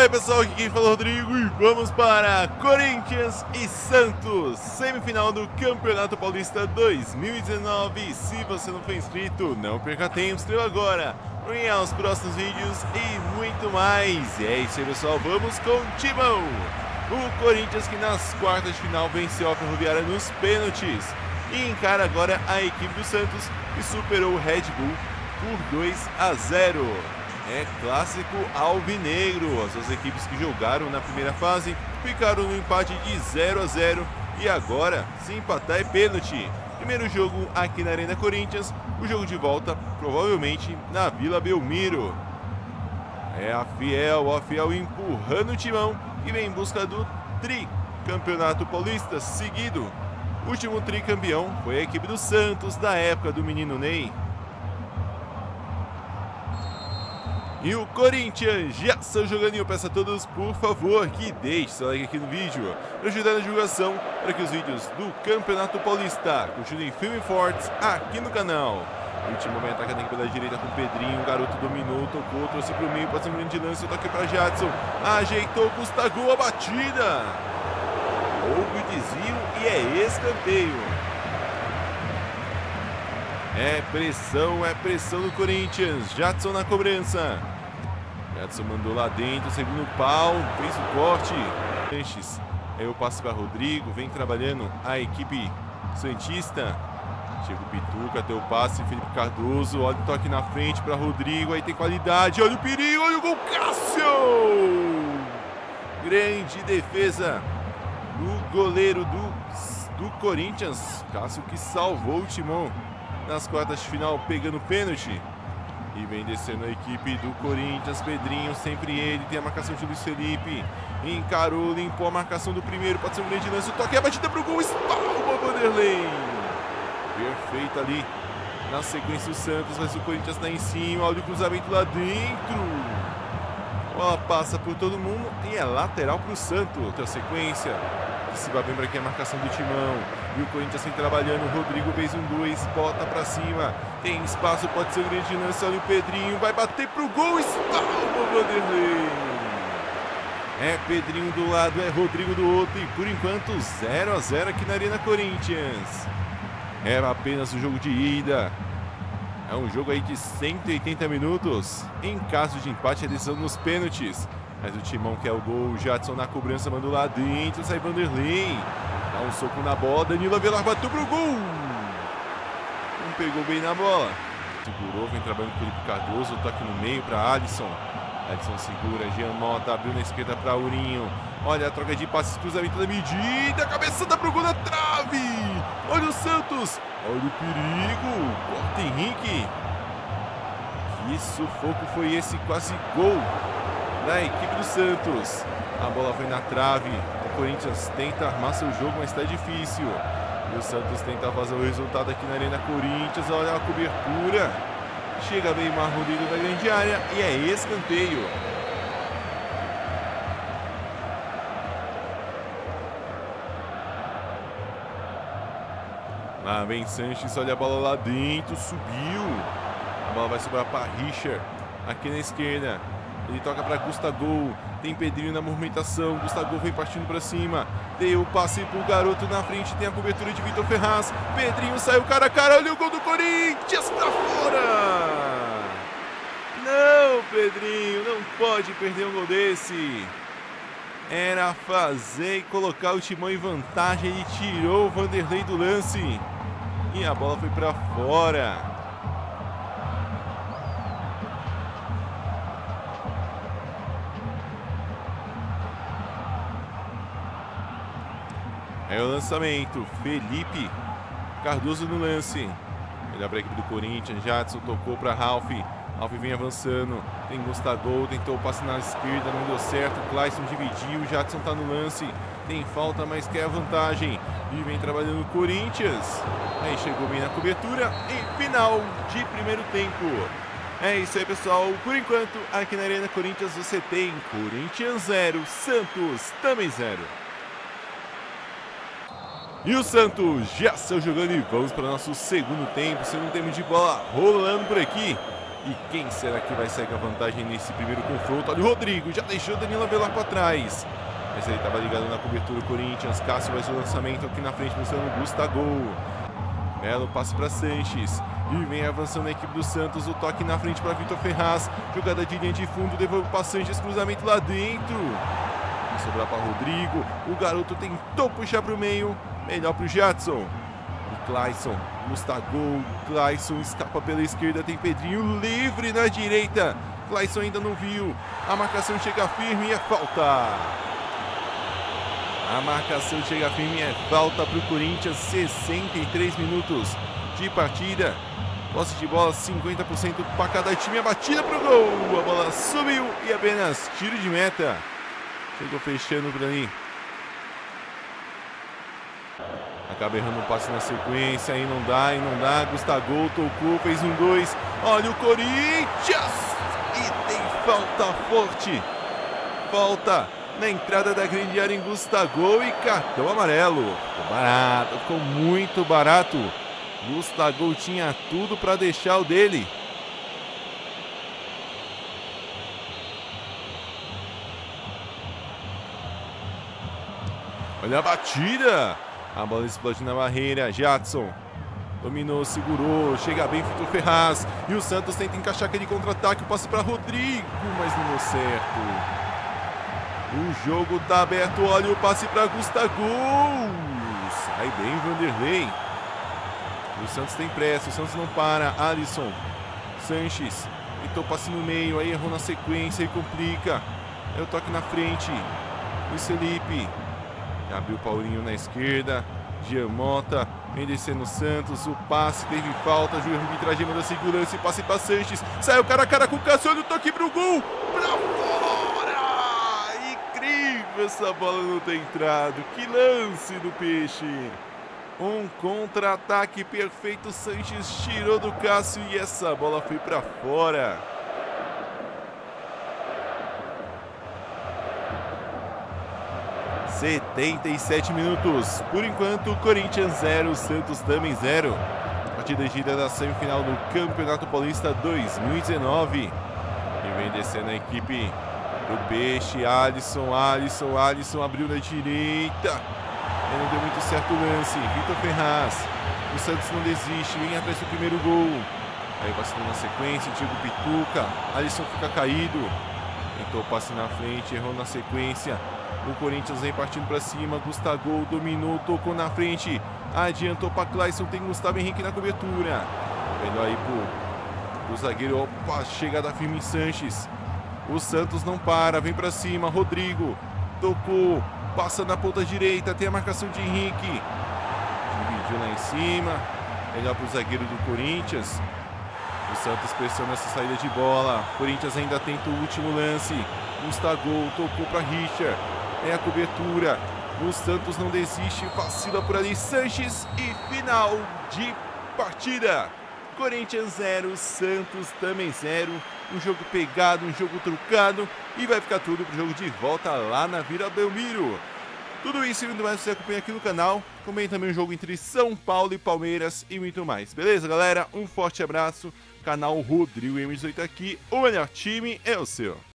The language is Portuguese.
Fala aí pessoal, aqui quem fala é o Rodrigo e vamos para Corinthians e Santos, semifinal do Campeonato Paulista 2019. Se você não for inscrito, não perca tempo, inscreva agora, venha aos próximos vídeos e muito mais. E é isso aí pessoal, vamos com o Timão. O Corinthians que nas quartas de final venceu a Ferroviária nos pênaltis e encara agora a equipe do Santos que superou o Red Bull por 2-0. É clássico alvinegro, as duas equipes que jogaram na primeira fase ficaram no empate de 0-0 e agora, se empatar é pênalti. Primeiro jogo aqui na Arena Corinthians, o jogo de volta provavelmente na Vila Belmiro. É a Fiel empurrando o Timão e vem em busca do tricampeonato paulista seguido. O último tricampeão foi a equipe do Santos da época do menino Ney. E o Corinthians já está jogando. Eu peço a todos, por favor, que deixe seu like aqui no vídeo para ajudar na divulgação, para que os vídeos do Campeonato Paulista continuem firmes e fortes aqui no canal. Último momento, atacando aqui pela direita com o Pedrinho, o garoto dominou, tocou, trouxe para o meio, passa um grande lance, toque para Jadson, ajeitou, Gustavo, a batida. Houve o desvio e é escanteio. É pressão do Corinthians. Jadson na cobrança. Jadson mandou lá dentro, segundo pau, fez o corte. Sanches, aí o passe para Rodrigo, vem trabalhando a equipe santista. Chega o Pituca, tem o passe, Felipe Cardoso, olha o toque na frente para Rodrigo, aí tem qualidade, olha o perigo, olha o gol, Cássio! Grande defesa do goleiro do Corinthians, Cássio, que salvou o Timão nas quartas de final, pegando pênalti. E vem descendo a equipe do Corinthians, Pedrinho, sempre ele, tem a marcação de Luiz Felipe, encarou, limpou a marcação do primeiro, pode ser um grande lance, o toque, a batida pro gol, espalma Vanderlei. Perfeito ali, na sequência o Santos, mas o Corinthians tá em cima, olha o cruzamento lá dentro. A bola passa por todo mundo e é lateral pro Santos. Outra sequência, que se vai bem para aqui a marcação do Timão. E o Corinthians vem trabalhando, o Rodrigo fez 1-2, bota pra cima, tem espaço, pode ser um grande lance, olha o Pedrinho, vai bater pro gol, espalma Vanderlei. É Pedrinho do lado, é Rodrigo do outro e por enquanto 0-0 aqui na Arena Corinthians. Era apenas o jogo de ida. É um jogo aí de 180 minutos. Em caso de empate, é decisão nos pênaltis. Mas o Timão quer o gol. Jadson na cobrança, mandou lá dentro. Sai Vanderlei. Dá um soco na bola. Danilo Avelar bateu pro gol. Não pegou bem na bola. Segurou, vem trabalhando com o Felipe Cardoso. Toque no meio para Alisson. Alisson segura. Jean Mota abriu na esquerda para Aurinho. Olha a troca de passes, cruzamento da medida. Cabeçada pro gol na trave. Olha o Santos. Olha o perigo. Corta Henrique. Que sufoco foi esse? Quase gol da equipe do Santos. A bola foi na trave. O Corinthians tenta armar seu jogo, mas está difícil. E o Santos tenta fazer o resultado aqui na Arena Corinthians. Olha a cobertura. Chega bem Marlon dentro da grande área e é escanteio. Lá vem Sanches, olha a bola lá dentro, subiu. A bola vai sobrar para Richard, aqui na esquerda. Ele toca para Gustavo, tem Pedrinho na movimentação, Gustavo vem partindo para cima. Deu o passe pro garoto na frente, tem a cobertura de Vitor Ferraz. Pedrinho saiu cara a cara, olha o gol do Corinthians para fora. Não, Pedrinho, não pode perder um gol desse. Era fazer e colocar o Timão em vantagem, ele tirou o Vanderlei do lance. E a bola foi para fora. É o lançamento, Felipe Cardoso no lance. Melhor para a equipe do Corinthians, Jadson tocou para Ralf. Ralf vem avançando, tem Gustavo, tentou o passe na esquerda, não deu certo. Clayson dividiu, o Jadson está no lance. Tem falta, mas quer a vantagem. E vem trabalhando o Corinthians. Aí chegou bem na cobertura e final de primeiro tempo. É isso aí, pessoal. Por enquanto, aqui na Arena Corinthians você tem Corinthians 0, Santos também 0. E o Santos já saiu jogando e vamos para o nosso segundo tempo de bola rolando por aqui. E quem será que vai sair com a vantagem nesse primeiro confronto? Olha o Rodrigo, já deixou o Danilo Avelar para trás. Mas ele estava ligado na cobertura do Corinthians. Cássio faz o lançamento aqui na frente, buscando Gustavo. Melo passa para Sanches. E vem avançando a equipe do Santos. O toque na frente para Vitor Ferraz. Jogada de linha de fundo, devolve para Sanches. Cruzamento lá dentro. Vai sobrar para Rodrigo. O garoto tentou puxar para o meio. Melhor para o Jadson. O Clayson. Gustavo. Clayson escapa pela esquerda. Tem Pedrinho livre na direita. Clayson ainda não viu. A marcação chega firme e é falta. A marcação chega firme, é falta para o Corinthians, 63 minutos de partida. Posse de bola 50% para cada time, a batida para o gol. A bola subiu e apenas tiro de meta. Chegou fechando por ali. Acaba errando um passe na sequência, aí não dá. Gustavo tocou, fez 1-2. Olha o Corinthians! E tem falta forte. Falta na entrada da grande área em Gustavo e cartão amarelo. Ficou barato, ficou muito barato. Gustavo tinha tudo para deixar o dele. Olha a batida. A bola explode na barreira. Jadson dominou, segurou, chega bem Vitor Ferraz. E o Santos tenta encaixar aquele contra-ataque. O passe para Rodrigo, mas não deu certo. O jogo tá aberto, olha o passe para Gustavo. Sai bem Vanderlei. O Santos tem pressa, o Santos não para. Alisson, Sanches, tentou passe no meio, aí errou na sequência e complica. É o toque na frente. Luiz Felipe. Abriu o Paulinho na esquerda. Giamota vem descendo o Santos. O passe teve falta. Juiz arbitragem manda segurança e passe para Sanches. Saiu cara a cara com o Cássio. Olha o toque pro gol. Pra fora! Essa bola não tem entrado. Que lance do Peixe. Um contra-ataque perfeito. Sanches tirou do Cássio e essa bola foi para fora. (77 minutos). Por enquanto, Corinthians 0, Santos também 0. Partida gira da semifinal do Campeonato Paulista 2019. E vem descendo a equipe do Peixe. Alisson abriu na direita. Não deu muito certo o lance. Vitor Ferraz. O Santos não desiste, vem atrás do primeiro gol. Aí vacilou na sequência, Diego Pituca. Alisson fica caído. Tentou o passe na frente, errou na sequência. O Corinthians vem partindo para cima. Gustavo dominou, tocou na frente. Adiantou para Clayson, tem Gustavo Henrique na cobertura. Melhor aí pro zagueiro. Opa, chegada firme em Sanches. O Santos não para, vem para cima. Rodrigo tocou, passa na ponta direita, tem a marcação de Henrique. Dividiu lá em cima. Melhor para o zagueiro do Corinthians. O Santos pressiona essa saída de bola. Corinthians ainda tenta o último lance. Gustavo tocou para Richard. É a cobertura. O Santos não desiste, vacila por ali. Sanches e final de partida. Corinthians 0, Santos também 0. Um jogo pegado, um jogo trucado. E vai ficar tudo pro jogo de volta lá na Vila Belmiro. Tudo isso e muito mais você acompanha aqui no canal. Acompanhe também o jogo entre São Paulo e Palmeiras e muito mais. Beleza, galera? Um forte abraço. Canal Rodrigo M18 aqui. O melhor time é o seu.